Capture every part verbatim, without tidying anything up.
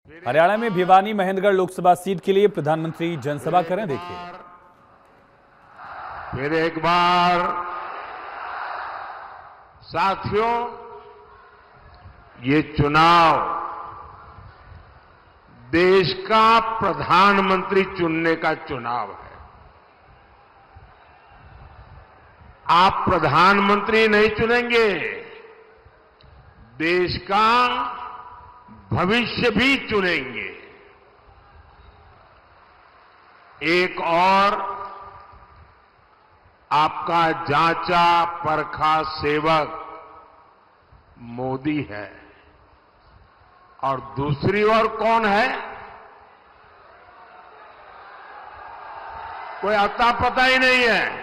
हरियाणा में भिवानी महेंद्रगढ़ लोकसभा सीट के लिए प्रधानमंत्री जनसभा करें, देखिए। फिर एक बार साथियों, ये चुनाव देश का प्रधानमंत्री चुनने का चुनाव है। आप प्रधानमंत्री नहीं चुनेंगे, देश का भविष्य भी चुनेंगे। एक और आपका जांचा परखा सेवक मोदी है और दूसरी ओर कौन है? कोई अता पता ही नहीं है।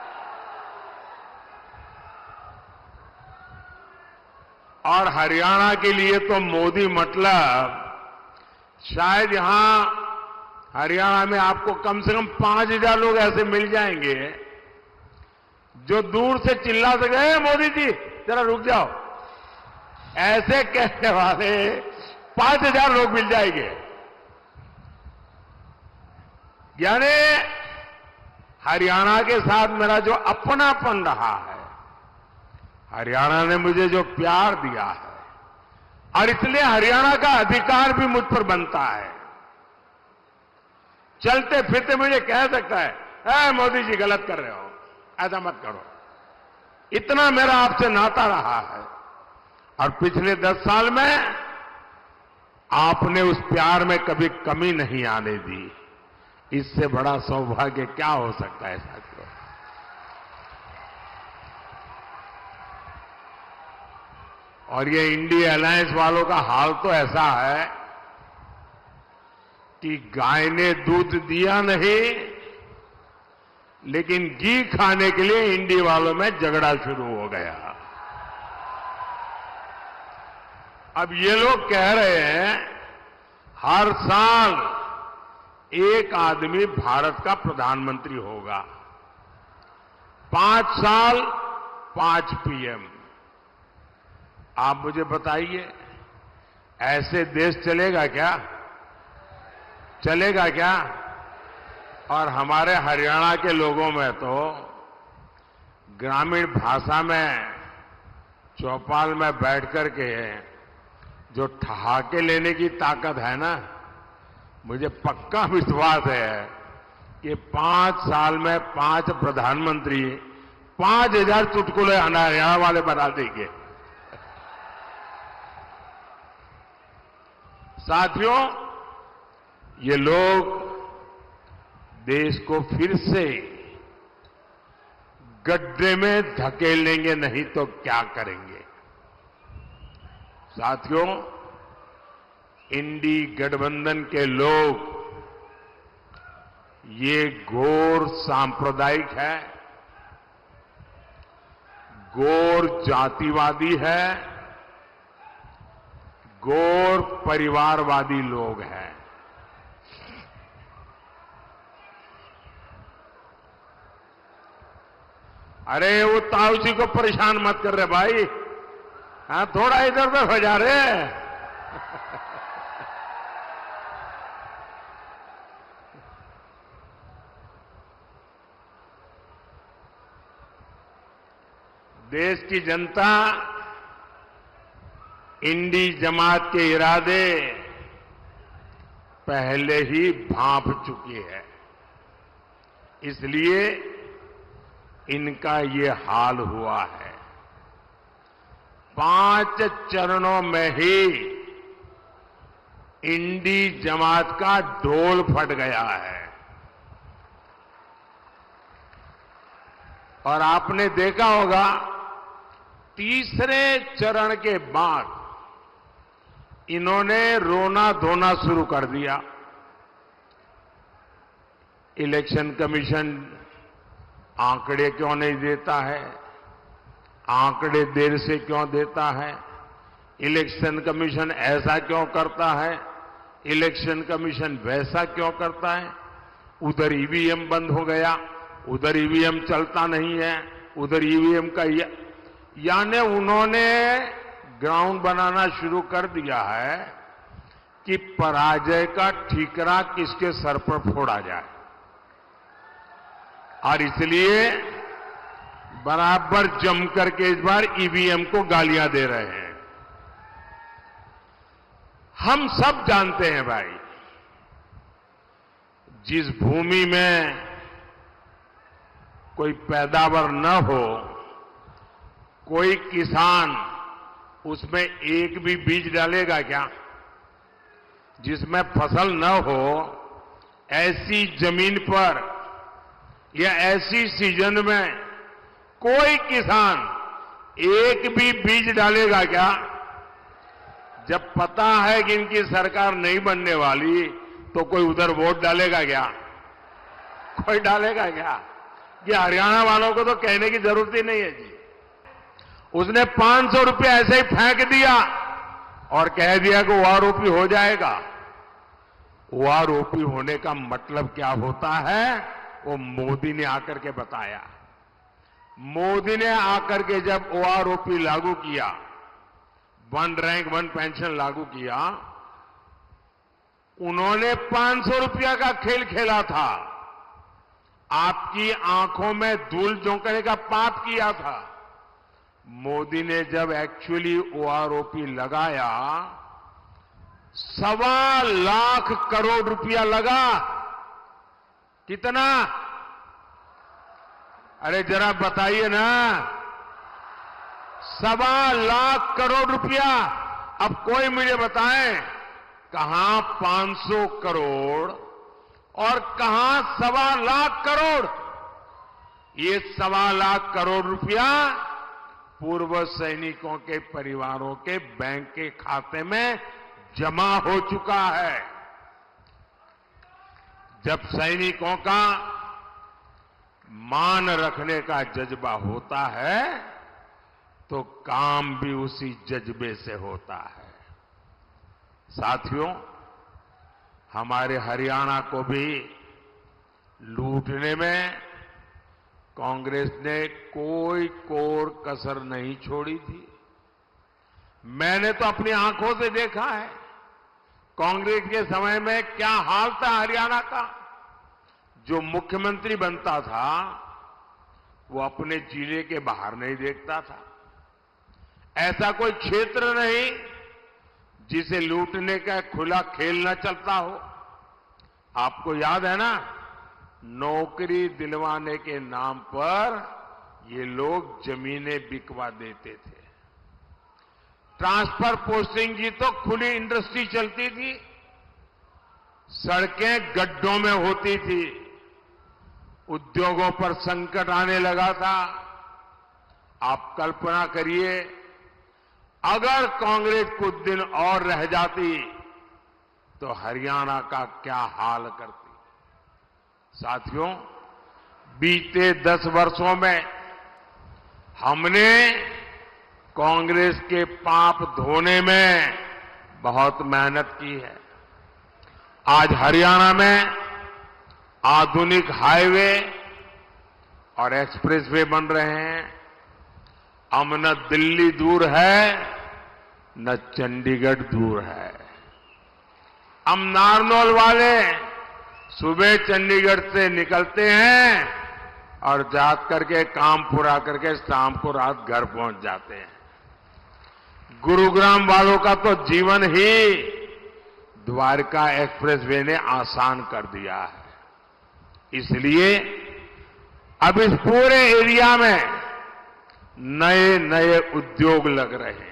और हरियाणा के लिए तो मोदी मतलब शायद यहां हरियाणा में आपको कम से कम पांच हजार लोग ऐसे मिल जाएंगे जो दूर से चिल्ला सके, मोदी जी जरा रुक जाओ, ऐसे कहने वाले पांच हजार लोग मिल जाएंगे। यानी हरियाणा के साथ मेरा जो अपनापन रहा है, हरियाणा ने मुझे जो प्यार दिया है, और इसलिए हरियाणा का अधिकार भी मुझ पर बनता है। चलते फिरते मुझे कह सकता है, ए, मोदी जी गलत कर रहे हो, ऐसा मत करो। इतना मेरा आपसे नाता रहा है और पिछले दस साल में आपने उस प्यार में कभी कमी नहीं आने दी। इससे बड़ा सौभाग्य क्या हो सकता है साथियों? और ये इंडिया अलायंस वालों का हाल तो ऐसा है कि गाय ने दूध दिया नहीं, लेकिन घी खाने के लिए इंडिया वालों में झगड़ा शुरू हो गया। अब ये लोग कह रहे हैं हर साल एक आदमी भारत का प्रधानमंत्री होगा, पांच साल पांच पीएम। आप मुझे बताइए, ऐसे देश चलेगा क्या? चलेगा क्या? और हमारे हरियाणा के लोगों में तो ग्रामीण भाषा में चौपाल में बैठ कर के जो ठहाके लेने की ताकत है ना, मुझे पक्का विश्वास है कि पांच साल में पांच प्रधानमंत्री पांच हजार चुटकुले हरियाणा वाले बना देंगे। साथियों, ये लोग देश को फिर से गड्ढे में धकेलेंगे, नहीं तो क्या करेंगे? साथियों, इंडी गठबंधन के लोग ये घोर सांप्रदायिक है, घोर जातिवादी है, घोर परिवारवादी लोग हैं। अरे वो ताऊ जी को परेशान मत कर रहे भाई, हाँ थोड़ा इधर उधर हो जा रहे हैं। देश की जनता इंडी जमात के इरादे पहले ही भांप चुकी है, इसलिए इनका ये हाल हुआ है। पांच चरणों में ही इंडी जमात का ढोल फट गया है। और आपने देखा होगा, तीसरे चरण के बाद इन्होंने रोना धोना शुरू कर दिया। इलेक्शन कमीशन आंकड़े क्यों नहीं देता है, आंकड़े देर से क्यों देता है, इलेक्शन कमीशन ऐसा क्यों करता है, इलेक्शन कमीशन वैसा क्यों करता है। उधर ईवीएम बंद हो गया, उधर ईवीएम चलता नहीं है, उधर ईवीएम का या, यानी उन्होंने ग्राउंड बनाना शुरू कर दिया है कि पराजय का ठीकरा किसके सर पर फोड़ा जाए, और इसलिए बराबर जम करके इस बार ईवीएम को गालियां दे रहे हैं। हम सब जानते हैं भाई, जिस भूमि में कोई पैदावार न हो, कोई किसान उसमें एक भी बीज डालेगा क्या? जिसमें फसल न हो, ऐसी जमीन पर या ऐसी सीजन में कोई किसान एक भी बीज डालेगा क्या? जब पता है कि इनकी सरकार नहीं बनने वाली, तो कोई उधर वोट डालेगा क्या? कोई डालेगा क्या? ये हरियाणा वालों को तो कहने की जरूरत ही नहीं है जी। उसने पांच सौ रुपये ऐसे ही फेंक दिया और कह दिया कि ओआरओपी हो जाएगा। ओआरओपी होने का मतलब क्या होता है, वो मोदी ने आकर के बताया। मोदी ने आकर के जब ओआरओपी लागू किया, वन रैंक वन पेंशन लागू किया, उन्होंने पांच सौ रुपया का खेल खेला था, आपकी आंखों में धूल झोंकने का पाप किया था। मोदी ने जब एक्चुअली ओआरओपी लगाया, सवा लाख करोड़ रुपया लगा। कितना? अरे जरा बताइए ना, सवा लाख करोड़ रुपया। अब कोई मुझे बताए, कहां पांच सौ करोड़ और कहां सवा लाख करोड़? ये सवा लाख करोड़ रुपया पूर्व सैनिकों के परिवारों के बैंक के खाते में जमा हो चुका है। जब सैनिकों का मान रखने का जज्बा होता है, तो काम भी उसी जज्बे से होता है। साथियों, हमारे हरियाणा को भी लूटने में कांग्रेस ने कोई कोर कसर नहीं छोड़ी थी। मैंने तो अपनी आंखों से देखा है, कांग्रेस के समय में क्या हाल था हरियाणा का। जो मुख्यमंत्री बनता था, वो अपने जिले के बाहर नहीं देखता था। ऐसा कोई क्षेत्र नहीं जिसे लूटने का खुला खेल न चलता हो। आपको याद है ना, नौकरी दिलवाने के नाम पर ये लोग जमीनें बिकवा देते थे। ट्रांसफर पोस्टिंग की तो खुली इंडस्ट्री चलती थी, सड़कें गड्ढों में होती थी, उद्योगों पर संकट आने लगा था। आप कल्पना करिए, अगर कांग्रेस कुछ दिन और रह जाती तो हरियाणा का क्या हाल करती। साथियों, बीते दस वर्षों में हमने कांग्रेस के पाप धोने में बहुत मेहनत की है। आज हरियाणा में आधुनिक हाईवे और एक्सप्रेसवे बन रहे हैं। अब न दिल्ली दूर है, न चंडीगढ़ दूर है। हम नारनौल वाले सुबह चंडीगढ़ से निकलते हैं और जा करके काम पूरा करके शाम को रात घर पहुंच जाते हैं। गुरुग्राम वालों का तो जीवन ही द्वारका एक्सप्रेसवे ने आसान कर दिया है। इसलिए अब इस पूरे एरिया में नए नए उद्योग लग रहे हैं,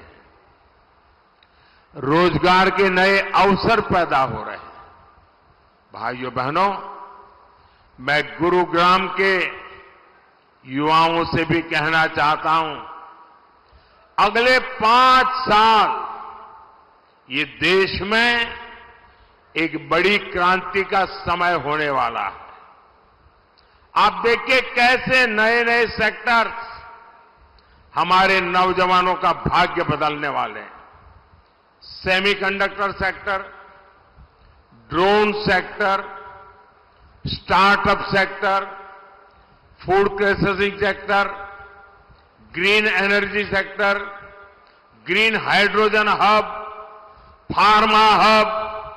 रोजगार के नए अवसर पैदा हो रहे हैं। भाइयों बहनों, मैं गुरुग्राम के युवाओं से भी कहना चाहता हूं, अगले पांच साल ये देश में एक बड़ी क्रांति का समय होने वाला है। आप देखिए कैसे नए नए सेक्टर्स हमारे नौजवानों का भाग्य बदलने वाले हैं। Semiconductor sector, drone sector, startup sector, food processing sector, green energy sector, green hydrogen hub, pharma hub,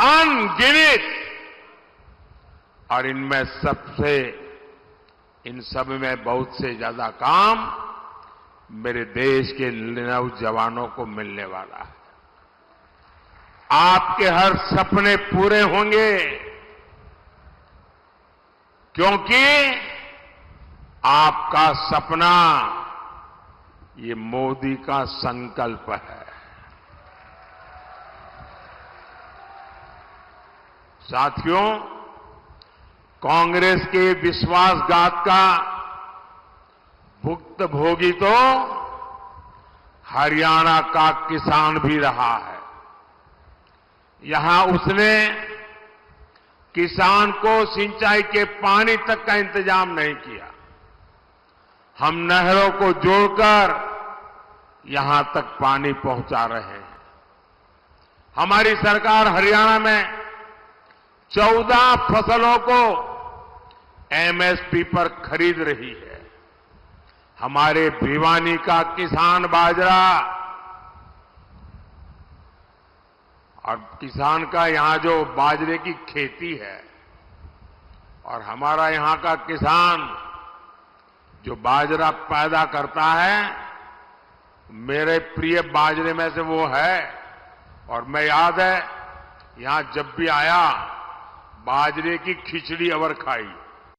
अनगिनत, और इनमें सबसे इन सब में बहुत से ज्यादा काम मेरे देश के नौजवानों को मिलने वाला है। आपके हर सपने पूरे होंगे, क्योंकि आपका सपना ये मोदी का संकल्प है। साथियों, कांग्रेस के विश्वासघात का भुक्तभोगी तो हरियाणा का किसान भी रहा है। यहां उसने किसान को सिंचाई के पानी तक का इंतजाम नहीं किया। हम नहरों को जोड़कर यहां तक पानी पहुंचा रहे हैं। हमारी सरकार हरियाणा में चौदह फसलों को एमएसपी पर खरीद रही है। हमारे भिवानी का किसान बाजरा और किसान का यहां जो बाजरे की खेती है, और हमारा यहां का किसान जो बाजरा पैदा करता है, मेरे प्रिय बाजरे में से वो है। और मैं याद है, यहां जब भी आया बाजरे की खिचड़ी अवर खाई।